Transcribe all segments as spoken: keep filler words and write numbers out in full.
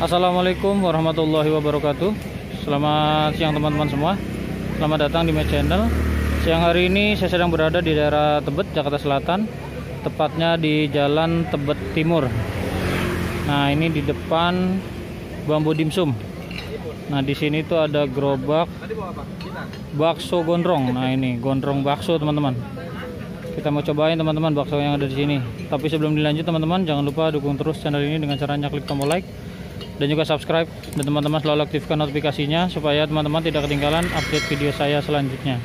Assalamualaikum warahmatullahi wabarakatuh. Selamat siang teman-teman semua. Selamat datang di my channel. Siang hari ini saya sedang berada di daerah Tebet, Jakarta Selatan, tepatnya di Jalan Tebet Timur. Nah, ini di depan Bambu Dimsum. Nah, di sini tuh ada gerobak bakso gondrong. Nah, ini gondrong bakso teman-teman. Kita mau cobain teman-teman bakso yang ada di sini. Tapi sebelum dilanjut teman-teman, jangan lupa dukung terus channel ini dengan caranya klik tombol like dan juga subscribe, dan teman-teman selalu aktifkan notifikasinya supaya teman-teman tidak ketinggalan update video saya selanjutnya.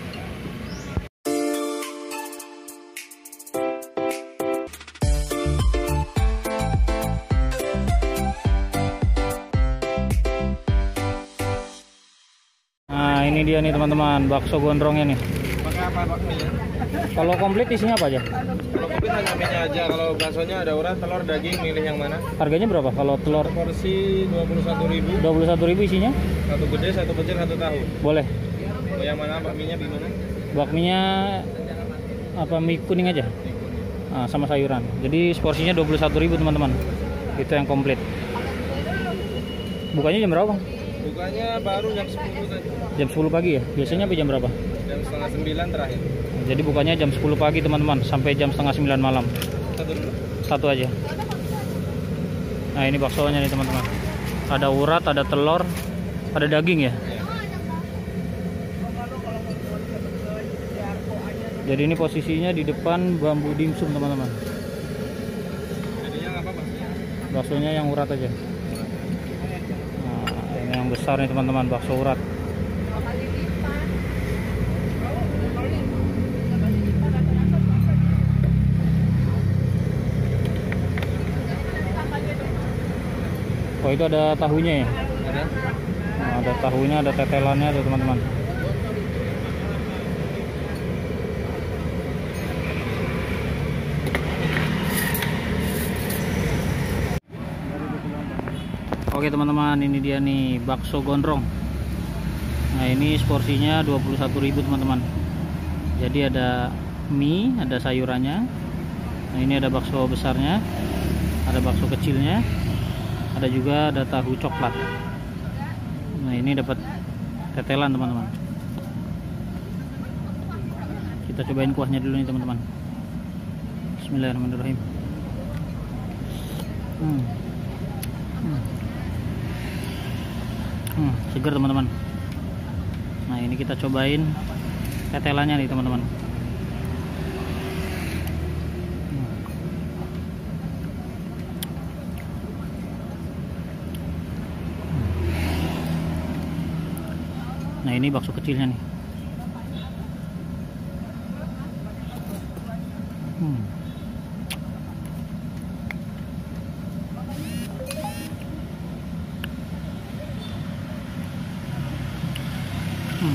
Nah, ini dia nih teman-teman, bakso gondrongnya nih. Pakai apa bakminya? Kalau komplit isinya apa aja? Kalau komplit hanya minyak aja. Kalau baksonya ada urat, telur, daging, milih yang mana? Harganya berapa kalau telur? Porsi dua puluh satu ribu. dua puluh satu ribu isinya? Satu gede, satu kecil, satu tahu. Boleh. Mau yang mana? Bakminya gimana? Bakminya apa, mie kuning aja? Nah, sama sayuran. Jadi porsinya dua puluh satu ribu teman-teman. Itu yang komplit. Bukanya jam berapa, Bang? Bukanya baru jam sepuluh tadi. Jam sepuluh pagi ya? Biasanya sampai jam berapa? Jam setengah sembilan terakhir. Jadi bukanya jam sepuluh pagi teman-teman, sampai jam setengah sembilan malam. Satu dulu? Satu aja. Nah, ini baksonya nih teman-teman. Ada urat, ada telur, ada daging ya. Jadi ini posisinya di depan Bambu Dimsum teman-teman. Jadinya apa baksonya? Baksonya yang urat aja. Nah, ini yang besar nih teman-teman, bakso urat. Oh, itu ada tahunya ya? Ada. Nah, ada tahunya, ada tetelannya tuh teman-teman. Oke teman-teman, ini dia nih bakso gondrong. Nah, ini porsinya dua puluh satu ribu teman-teman. Jadi ada mie, ada sayurannya. Nah, ini ada bakso besarnya, ada bakso kecilnya, ada juga ada tahu coklat. Nah, ini dapat tetelan teman-teman. Kita cobain kuahnya dulu nih teman-teman. Bismillahirrahmanirrahim. Hmm. Hmm. Hmm, segar teman-teman. Nah, ini kita cobain tetelannya nih teman-teman. Nah, ini bakso kecilnya nih. Hmm. Hmm.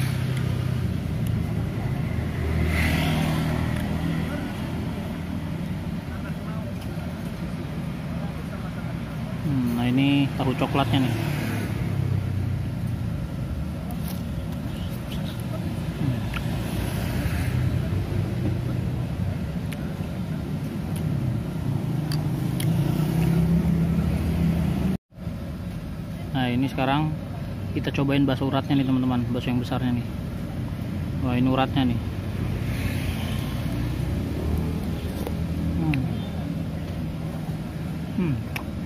Hmm, nah ini tahu coklatnya nih. Nah, ini sekarang kita cobain bakso uratnya nih teman-teman, bakso yang besarnya nih. Wah, ini uratnya nih. Hmm. Hmm.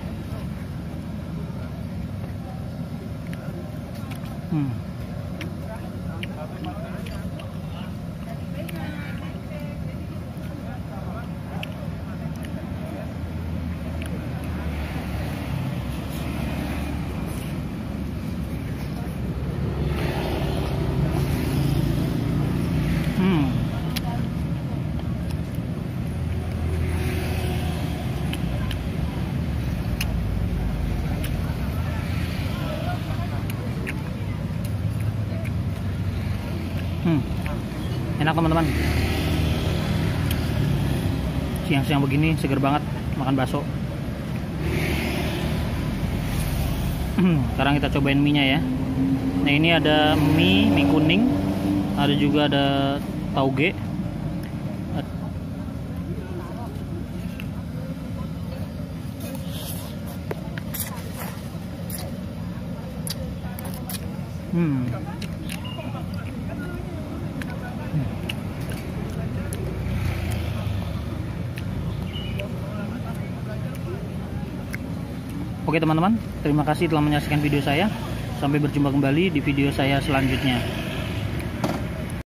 Hmm. Hmm. Hmm. Enak teman-teman. Siang-siang begini seger banget makan bakso. Sekarang kita cobain mie nya ya. Nah, ini ada mie, mie kuning, ada juga ada tauge. Hmm. Oke teman-teman, terima kasih telah menyaksikan video saya. Sampai berjumpa kembali di video saya selanjutnya.